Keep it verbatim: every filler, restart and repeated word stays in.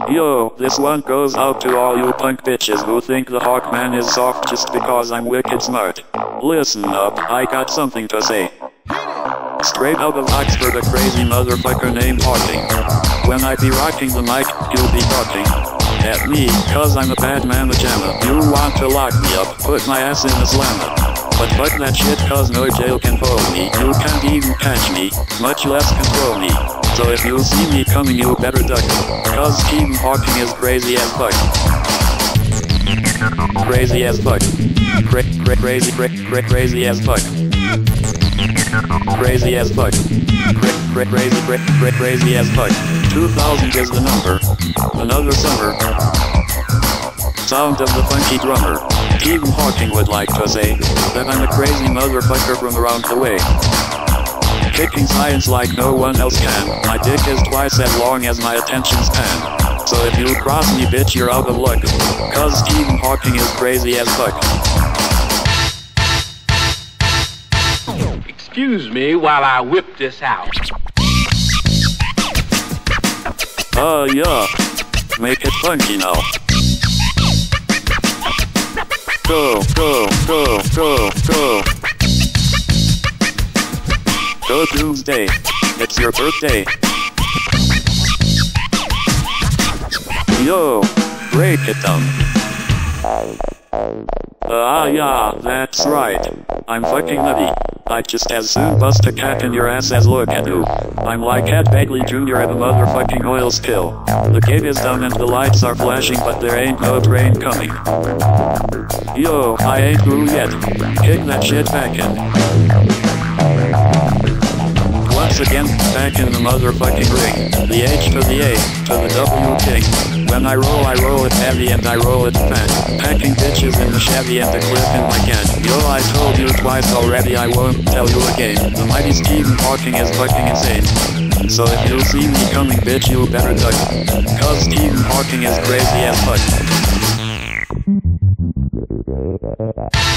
Yo, this one goes out to all you punk bitches who think the Hawkman is soft just because I'm wicked smart. Listen up, I got something to say. Straight out of Oxford, a crazy motherfucker named Hawking. When I be rocking the mic, you'll be talking at me, cause I'm a bad man jamma. You want to lock me up, put my ass in a slammer. But fuck that shit, cause no jail can hold me. You can't even catch me, much less control me. So if you see me coming, you better duck, cause Stephen Hawking is crazy as fuck. Crazy as fuck. Cra cra crazy cra cra crazy as fuck. Crazy as fuck. Cra cra crazy cra cra crazy as fuck. two thousand is the number. Another summer. Sound of the funky drummer. Stephen Hawking would like to say that I'm a crazy motherfucker from around the way. Kicking science like no one else can. My dick is twice as long as my attention span. So if you cross me, bitch, you're out of luck. Cause Stephen Hawking is crazy as fuck. Excuse me while I whip this out. Uh, yeah. Make it funky now. Go, go, go, go, go. Go Doomsday. It's your birthday. Yo, break it down. Ah, uh, yeah, that's right. I'm fucking nutty. I'd just as soon bust a cat in your ass as look at you. I'm like Ed Begley Junior at a motherfucking oil spill. The gate is down and the lights are flashing, but there ain't no train coming. Yo, I ain't through yet. Kick that shit back in. Once again, back in the motherfucking ring. The H to the A, to the W king. When I roll, I roll it heavy and I roll it fat. Packing bitches in the Chevy and the clip in my can. Yo, I told you twice already, I won't tell you again. The mighty Stephen Hawking is fucking insane. So if you see me coming, bitch, you better duck. Cause Stephen Hawking is crazy as fuck.